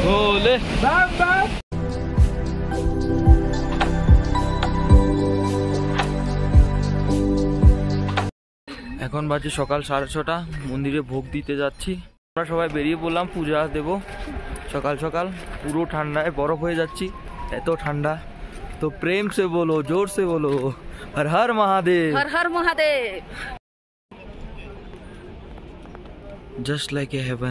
ভোলে বাবা। এখন বাজে সকাল 6:30, মন্দিরে ভোগ দিতে যাচ্ছি। আমরা সবাই বেরিয়ে পড়লাম পূজা দেব। সকাল সকাল পুরো ঠান্ডায় বরফ হয়ে যাচ্ছি, এত ঠান্ডা। তো প্রেম সে বলো, জোর সে বলো, Har Har Mahadev, Har Har Mahadev. Just like a heaven.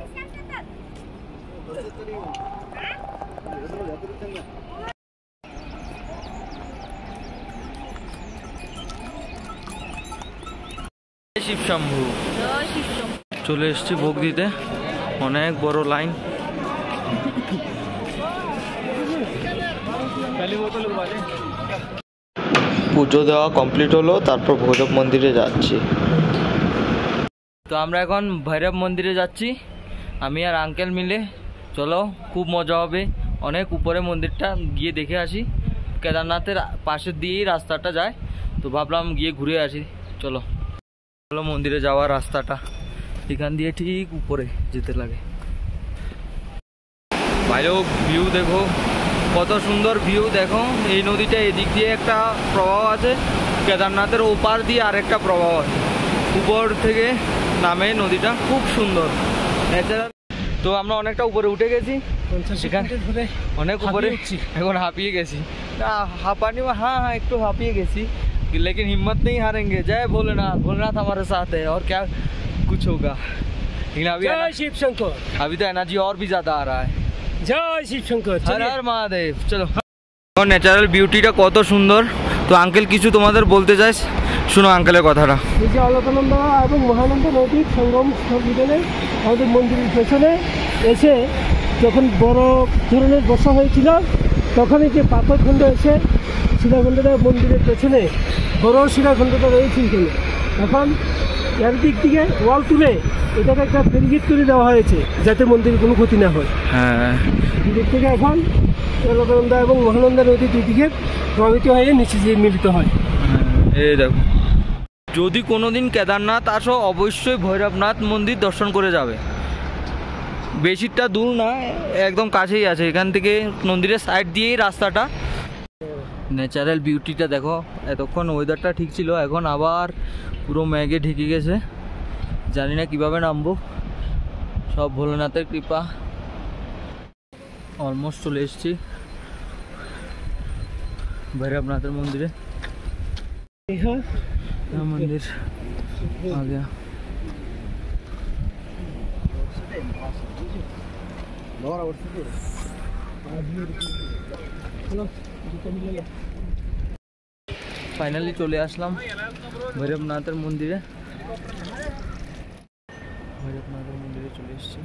Shiva Shambhu. চলে এসছি ভোগ দিতে, অনেক বড় লাইন। পুজো দেওয়া কমপ্লিট হলো, তারপর ভৈরব মন্দিরে যাচ্ছি। তো আমরা এখন ভৈরব মন্দিরে যাচ্ছি, আমি আর আঙ্কেল মিলে। চলো, খুব মজা হবে। অনেক উপরে মন্দিরটা, গিয়ে দেখে আসি। কেদারনাথের পাশের দিয়েই রাস্তাটা যায়, তো ভাবলাম গিয়ে ঘুরে আসি। চলো চলো, মন্দিরে যাওয়ার রাস্তাটা এখান দিয়ে ঠিক উপরে যেতে লাগে। বাইরেও ভিউ দেখো, কত সুন্দর ভিউ দেখো। এই নদীটা এদিক দিয়ে একটা প্রবাহ আছে, কেদারনাথের ওপার দিয়ে আরেকটা প্রবাহ আছে। উপর থেকে নামে নদীটা, খুব সুন্দর ন্যাচারাল। তো আমরা অনেকটা উপরে উঠে গেছি, অনেক উপরে। এখন হাঁপিয়ে গেছি, হাঁপানি, হ্যাঁ একটু হাঁপিয়ে গেছি, लेकिन हिम्मत नहीं हारेंगे। जय भोलेनाथ, भोलेनाथ हमारे साथ है और क्या कुछ होगा। लेकिन अभी शिव शंकर, अभी तो एनर्जी और भी ज्यादा आ रहा है। जय शिव शंकर, हर हर महादेव। चलो, ন্যাচারাল বিউটিটা কত সুন্দর। তো আঙ্কেল কিছু তোমাদের বলতে চাই, শুনো আঙ্কেলের কথাটা। এই যে অলকানন্দা এবং মহানন্দা নদীর সঙ্গম স্থলে আমাদের মন্দিরের পেছনে এসে যখন বড় ধরনের বর্ষা হয়েছিল, তখন এই যে পাথরখণ্ড এসে শিলাখণ্ডটা মন্দিরের পেছনে বড় শিলাখণ্ডটা রয়েছে এখানে। এখন এর দিক থেকে ওয়াল তুলে এটাকে একটা ব্যারিকেড করে দেওয়া হয়েছে, যাতে মন্দিরের কোনো ক্ষতি না হয়। হ্যাঁ, দিক থেকে এখন অলকানন্দা এবং মহানন্দা নদী দুদিকে প্রবাহিত হয়ে নিচে যে মিলিত হয়। এই দেখো, যদি কোনোদিন কেদারনাথ আসো, অবশ্যই ভৈরবনাথ মন্দির দর্শন করে যাবে। বেশিটা দূর না, একদম কাছেই আছে। এখান থেকে মন্দিরের সাইড দিয়েই রাস্তাটা। ন্যাচারাল বিউটিটা দেখো। এতক্ষণ ওয়েদারটা ঠিক ছিল, এখন আবার পুরো মেঘে ঢেকে গেছে। জানি না কিভাবে নামবো, সব ভোলেনাথের কৃপা। অলমোস্ট চলে এসেছি ভৈরবনাথের মন্দিরে। मंदिर आ गया। ফাইনালি চলে আসলাম ভৈরবনাথের মন্দিরে। ভৈরবনাথের মন্দিরে চলে এসেছি।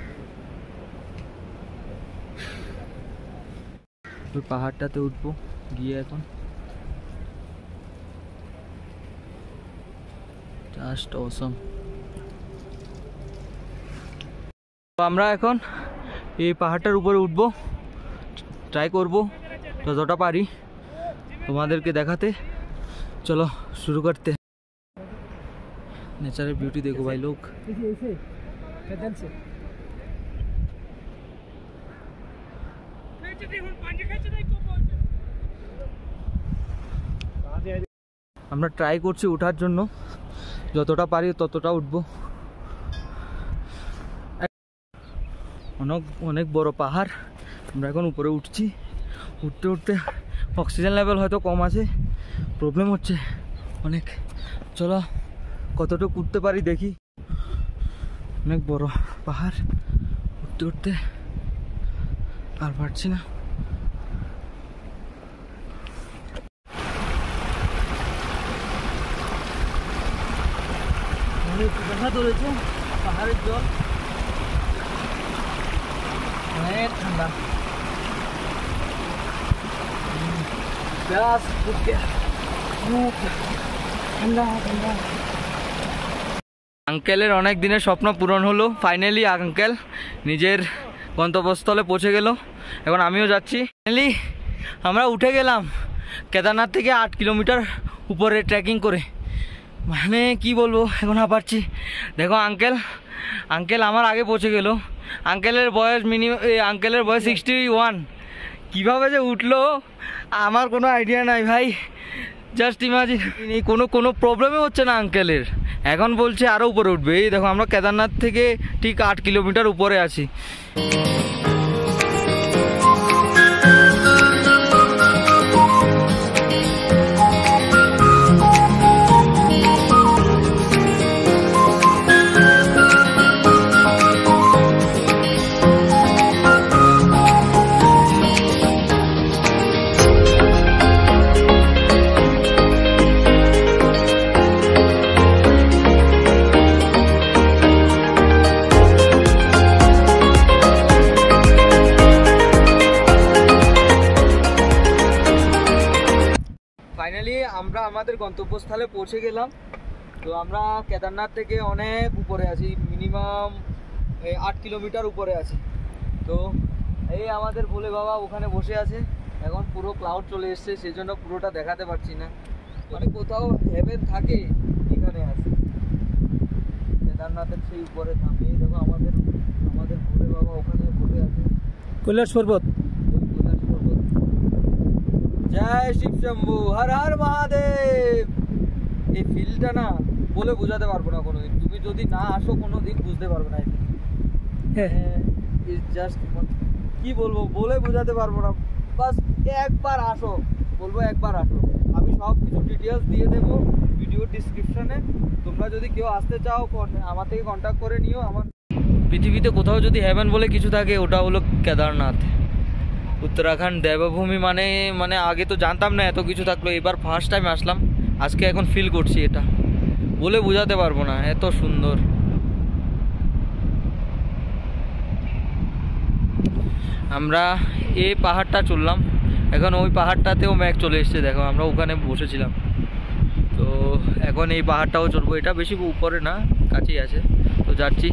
ওই পাহাড়টাতে উঠবো গিয়ে এখন। জাস্ট অসম। তো আমরা এখন এই পাহাড়টার উপরে উঠবো, ট্রাই করব যতটা পারি তোমাদেরকে দেখাতে। চলো শুরু করতে। नेचर ब्यूटी देखो भाई लोग। আমরা ট্রাই করছি ওঠার জন্য, যতটা পারি ততটা উঠবো। অনেক অনেক বড় পাহাড়, আমরা এখন উপরে উঠছি। উঠতে উঠতে অক্সিজেন লেভেল হয়তো কম আছে, প্রবলেম হচ্ছে অনেক। চলো কতটুকু উঠতে পারি দেখি। অনেক বড় পাহাড়, উঠতে উঠতে আর পারছি না। অনেক দেখা ধরেছে, পাহাড়ের জল অনেক ঠান্ডা। ঠান্ডা ঠান্ডা। আঙ্কেলের অনেক দিনের স্বপ্ন পূরণ হলো। ফাইনালি আঙ্কেল নিজের গন্তব্যস্থলে পৌঁছে গেল। এখন আমিও যাচ্ছি। ফাইনালি আমরা উঠে গেলাম কেদারনাথ থেকে 8 কিলোমিটার উপরে ট্রেকিং করে। মানে কি বলবো, এখন পারছি। দেখো আঙ্কেল আঙ্কেল আমার আগে পৌঁছে গেল। আঙ্কেলের বয়স 61। কীভাবে যে উঠলো আমার কোনো আইডিয়া নাই ভাই, জাস্ট ইমাজিন। কোনো প্রবলেমই হচ্ছে না আঙ্কেলের, এখন বলছে আরও উপরে উঠবে। এই দেখো আমরা কেদারনাথ থেকে ঠিক 8 কিলোমিটার উপরে আছি। ফাইনালি আমরা আমাদের গন্তব্যস্থলে পৌঁছে গেলাম। তো আমরা কেদারনাথ থেকে অনেক উপরে আছি, মিনিমাম 8 কিলোমিটার উপরে আছি। তো এই আমাদের ভোলে বাবা ওখানে বসে আছে, এখন পুরো ক্লাউড চলে এসছে, সেই জন্য পুরোটা দেখাতে পারছি না। মানে কোথাও হেভেন থাকে এখানে আছে, কেদারনাথের সেই উপরে ধাম। এই দেখো আমাদের ভোলে বাবা ওখানে বসে আছে, কৈলাস পর্বত। জয় শিব শম্ভু, হর হর মহাদেব। এই ফিলটা না বলে বোঝাতে পারবো না কোনোদিন, তুমি যদি না আসো কোনোদিন বুঝতে পারবে না। জাস্ট কি বলবো, বলে বোঝাতে পারবো না। বাস একবার আসো, বলবো একবার আসো। আমি সব কিছু ডিটেলস দিয়ে দেবো ভিডিও ডিসক্রিপশনে। তোমরা যদি কেউ আসতে চাও আমার থেকে কন্ট্যাক্ট করে নিও। আমার পৃথিবীতে কোথাও যদি হেভেন বলে কিছু থাকে ওটা হলো কেদারনাথ, উত্তরাখণ্ড দেবভূমি। মানে আগে তো জানতাম না এত কিছু থাকলো, এবার ফার্স্ট টাইম আসলাম আজকে, এখন ফিল করছি। এটা বলে বোঝাতে পারবো না, এত সুন্দর। আমরা এই পাহাড়টা চললাম, এখন ওই পাহাড়টাতেও ম্যাঘ চলে এসছে। দেখো আমরা ওখানে বসেছিলাম, তো এখন এই পাহাড়টাও চলবো। এটা বেশি উপরে না, কাছেই আছে, তো যাচ্ছি।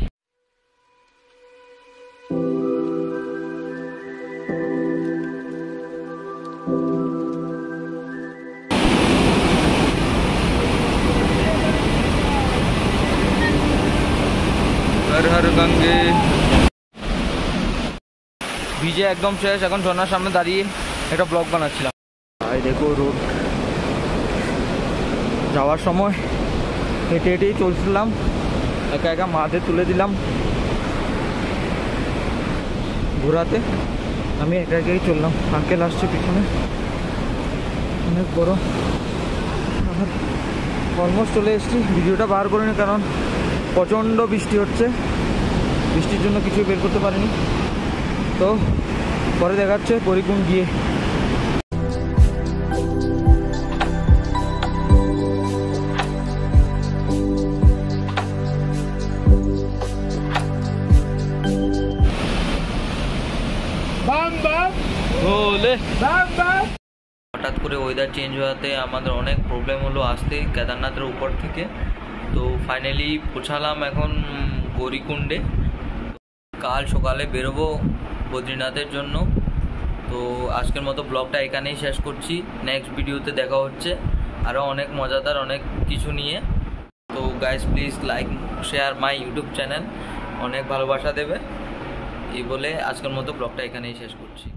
হর হর গঙ্গে। ভিজে একদম শেষ, এখন ঝর্ণার সামনে দাঁড়িয়ে একটা ব্লগ বানাচ্ছিলাম। আর দেখো রোড, যাওয়ার সময় হেঁটে হেঁটেই চলছিলাম, একা একা মাঠে তুলে দিলাম ঘোরাতে। আমি একা একাই চললাম, আঙ্কেল আসছে পিছনে, অনেক বড়। অলমোস্ট চলে এসেছি। ভিডিওটা বার করিনি কারণ প্রচণ্ড বৃষ্টি হচ্ছে, বৃষ্টির জন্য কিছু বের করতে পারিনি। তো পরে দেখাচ্ছে গৌরীকুণ্ড গিয়ে। হঠাৎ করে ওয়েদার চেঞ্জ হওয়াতে আমাদের অনেক প্রবলেম হলো আসতে কেদারনাথের উপর থেকে। তো ফাইনালি পৌঁছালাম এখন গৌরীকুণ্ডে। কাল সকালে বেরোবো বদ্রীনাথের জন্য। তো আজকের মতো ব্লগটা এখানেই শেষ করছি, নেক্সট ভিডিওতে দেখা হচ্ছে আরও অনেক মজাদার অনেক কিছু নিয়ে। তো guys please like share my YouTube channel, অনেক ভালোবাসা দেবে। এই বলে আজকের মতো ব্লগটা এখানেই শেষ করছি।